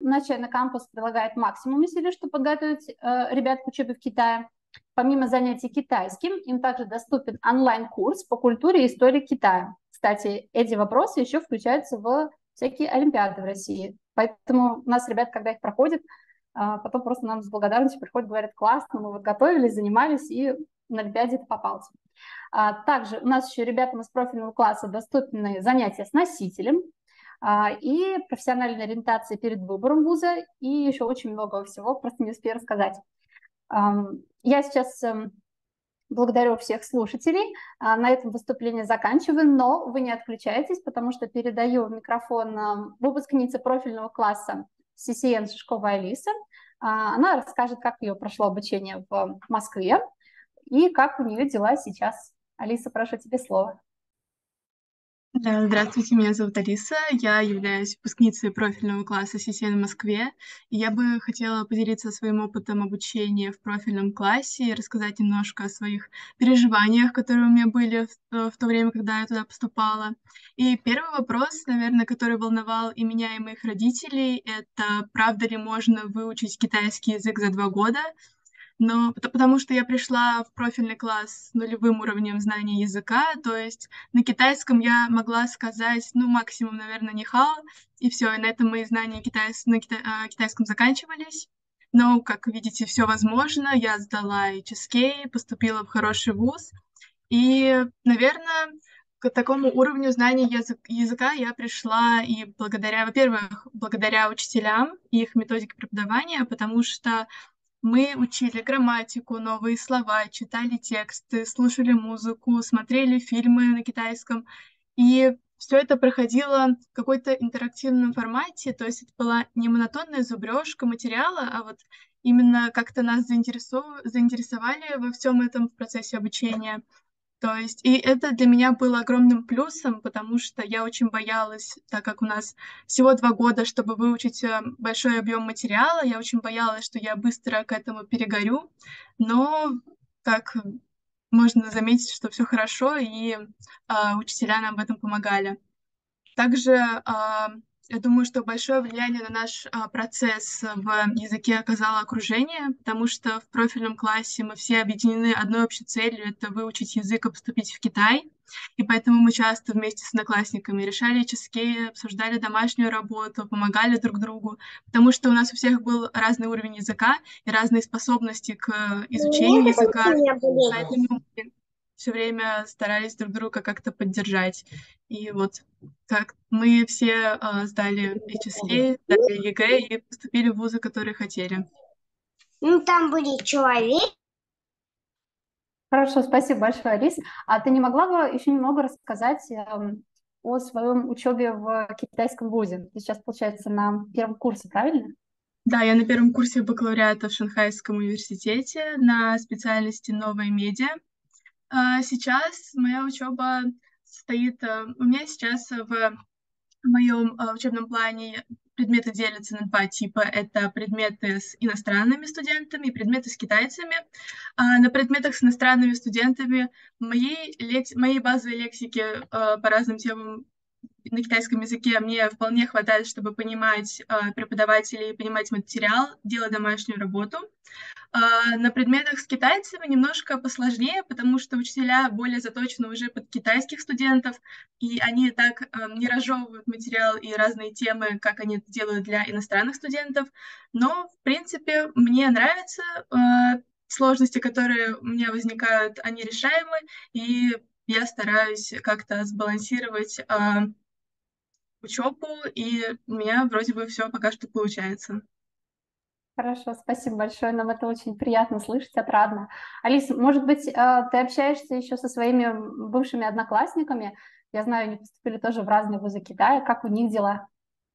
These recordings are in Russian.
наш чайный кампус прилагает максимум усилий, чтобы подготовить ребят к учебе в Китае. Помимо занятий китайским, им также доступен онлайн-курс по культуре и истории Китая. Кстати, эти вопросы еще включаются в всякие олимпиады в России. Поэтому у нас ребят, когда их проходят, потом просто нам с благодарностью приходят, говорят: классно, мы вот готовились, занимались, и на олимпиаде это попался. Также у нас еще ребятам из профильного класса доступны занятия с носителем и профессиональная ориентация перед выбором вуза, и еще очень много всего, просто не успею рассказать. Я сейчас благодарю всех слушателей. На этом выступление заканчиваю, но вы не отключайтесь, потому что передаю микрофон выпускнице профильного класса CCN Шишкова Алиса. Она расскажет, как ее прошло обучение в Москве и как у нее дела сейчас. Алиса, прошу, тебе слово. Да, здравствуйте, меня зовут Алиса, я являюсь выпускницей профильного класса CCN в Москве, и я бы хотела поделиться своим опытом обучения в профильном классе и рассказать немножко о своих переживаниях, которые у меня были в то время, когда я туда поступала. И первый вопрос, наверное, который волновал и меня, и моих родителей, это правда ли можно выучить китайский язык за 2 года? Но потому что я пришла в профильный класс с нулевым уровнем знания языка, то есть на китайском я могла сказать, ну, максимум, наверное, ни хао, и все, и на этом мои знания китайском заканчивались. Но, как видите, все возможно. Я сдала HSK, поступила в хороший вуз, и, наверное, к такому уровню знаний языка я пришла и благодаря, во-первых, благодаря учителям и их методике преподавания, потому что мы учили грамматику, новые слова, читали тексты, слушали музыку, смотрели фильмы на китайском. И все это проходило в какой-то интерактивном формате, то есть это была не монотонная зубрежка материала, а вот именно как-то нас заинтересовали во всем этом в процессе обучения. То есть, и это для меня было огромным плюсом, потому что я очень боялась, так как у нас всего 2 года, чтобы выучить большой объем материала, я очень боялась, что я быстро к этому перегорю, но как можно заметить, что все хорошо, и учителя нам в этом помогали. Также я думаю, что большое влияние на наш процесс в языке оказало окружение, потому что в профильном классе мы все объединены одной общей целью — это выучить язык и поступить в Китай. И поэтому мы часто вместе с одноклассниками решали ческие, обсуждали домашнюю работу, помогали друг другу, потому что у нас у всех был разный уровень языка и разные способности к изучению языка, поэтому мы все время старались друг друга как-то поддержать. И вот как мы все сдали HSK, сдали ЕГЭ и поступили в вузы, которые хотели. Ну, там будет человек. Хорошо, спасибо большое, Алис. А ты не могла бы еще немного рассказать о своем учебе в китайском вузе? Ты сейчас, получается, на первом курсе, правильно? Да, я на первом курсе бакалавриата в Шанхайском университете на специальности новая медиа. Сейчас моя учеба состоит... У меня сейчас в моем учебном плане предметы делятся на 2 типа. Это предметы с иностранными студентами и предметы с китайцами. На предметах с иностранными студентами моей базовой лексики по разным темам на китайском языке мне вполне хватает, чтобы понимать преподавателей, понимать материал, делать домашнюю работу. На предметах с китайцами немножко посложнее, потому что учителя более заточены уже под китайских студентов, и они так не разжевывают материал и разные темы, как они это делают для иностранных студентов. Но, в принципе, мне нравятся сложности, которые у меня возникают, они решаемы, и я стараюсь как-то сбалансировать учебу, и у меня вроде бы все пока что получается. Хорошо, спасибо большое. Нам это очень приятно слышать, отрадно. Алиса, может быть, ты общаешься еще со своими бывшими одноклассниками? Я знаю, они поступили тоже в разные вузы Китая. Как у них дела?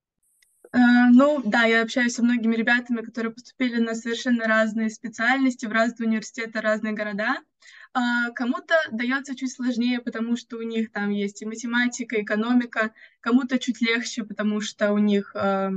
Ну, да, я общаюсь со многими ребятами, которые поступили на совершенно разные специальности, в разные университеты, разные города. Кому-то дается чуть сложнее, потому что у них там есть и математика, и экономика, кому-то чуть легче, потому что у них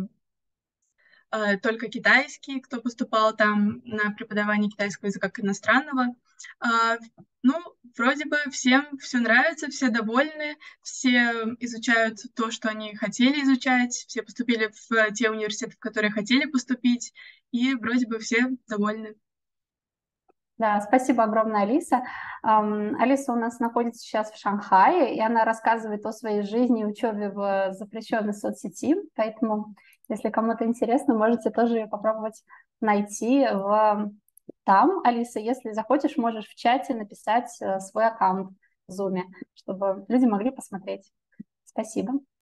только китайский, кто поступал там на преподавание китайского языка как иностранного. Ну, вроде бы всем все нравится, все довольны, все изучают то, что они хотели изучать, все поступили в те университеты, в которые хотели поступить, и вроде бы все довольны. Да, спасибо огромное, Алиса. Алиса у нас находится сейчас в Шанхае, и она рассказывает о своей жизни и учебе в запрещенной соцсети, поэтому, если кому-то интересно, можете тоже попробовать найти там. Алиса, если захочешь, можешь в чате написать свой аккаунт в Zoom, чтобы люди могли посмотреть. Спасибо.